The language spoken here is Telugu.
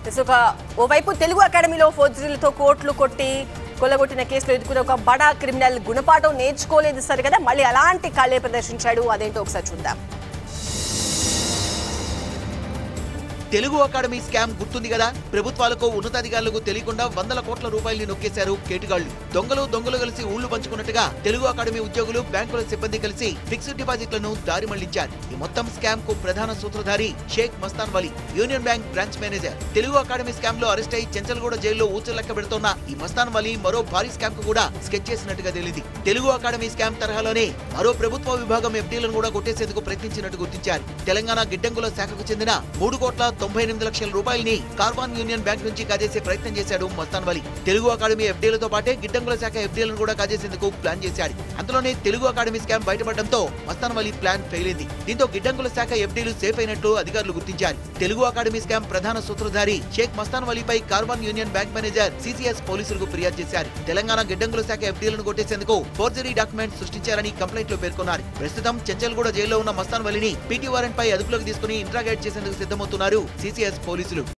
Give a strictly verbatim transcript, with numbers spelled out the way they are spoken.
ఒక ఓవైపు తెలుగు అకాడమీలో ఫోర్జరీలతో కోట్లు కొట్టి కొల్లగొట్టిన కేసులో ఎదుర్కొన్న ఒక బడా క్రిమినల్ గుణపాఠం నేర్చుకోలేదు సరే కదా, మళ్ళీ అలాంటి కళ్ళే ప్రదర్శించాడు. అదేంటో ఒకసారి చూద్దాం. తెలుగు అకాడమీ స్కామ్ గుర్తుంది కదా. ప్రభుత్వాలకు ఉన్నతాధికారులకు తెలియకుండా వందల కోట్ల రూపాయల్ని నొక్కేశారు కేటుగాళ్లు. దొంగలు దొంగలు కలిసి ఊళ్లు పంచుకున్నట్టుగా తెలుగు అకాడమీ ఉద్యోగులు, బ్యాంకుల సిబ్బంది కలిసి ఫిక్స్డ్ డిపాజిట్లను దారి మళ్లించారు. ఈ మొత్తం స్కామ్ కు ప్రధాన సూత్రధారి Shaik Mastan Vali, union bank branch manager. Telugu academy scam లో అరెస్ట్ అయి చెంచల్గూడ జైల్లో ఊచలు లెక్క పెడుతోన్న ఈ మస్తాన్ వలీ మరో భారీ స్కామ్ కు కూడా స్కెచ్ చేసినట్టుగా తేలింది. తెలుగు అకాడమీ స్కామ్ తరహాలోనే మరో ప్రభుత్వ విభాగం ఎఫ్డీలను కూడా కొట్టేసేందుకు ప్రయత్నించినట్టు గుర్తించారు. తెలంగాణ గిడ్డంగుల శాఖకు చెందిన మూడు కోట్ల తొంభై ఎనిమిది లక్షల రూపాయలని కార్వాన్ యూనియన్ బ్యాంక్ నుంచి కాజేసే ప్రయత్నం చేశాడు మస్తాన్ వలీ. తెలుగు అకాడమీ ఎఫ్డీలతో పాటే గిడ్డంగుల శాఖ ఎఫ్డీలను కూడా కాజేసేందుకు ప్లాన్ చేశాడు. అందులోనే తెలుగు అకాడమీ స్కామ్ బయటపడడంతో మస్తాన్ వలీ ప్లాన్ ఫెయిల్ అయింది. దీంతో గిడ్డంగుల శాఖ ఎఫ్డీలు సేఫ్ అయినట్లు అధికారులు గుర్తించారు. తెలుగు అకాడమీ స్కామ్ ప్రధాన సూత్రధారి షేక్ మస్తాన్ వలీపై Karwan union bank manager CCS పోలీసులకు ఫిర్యాదు చేశారు. తెలంగాణ గిడ్డంగుల శాఖ ఎఫ్డీలను కొట్టేసేందుకు ఫోర్జరీ డాక్యుమెంట్ సృష్టించారని కంప్లైంట్ లో పేర్కొన్నారు. ప్రస్తుతం చెంచల్గూడ జైల్లో ఉన్న మస్తాన్ వలీని పీటీ వారెంట్ పై అదుపులోకి తీసుకుని ఇంట్రాగేట్ చేసేందుకు సిద్ధమవుతున్నారు సిసిఎస్ పోలీసులు.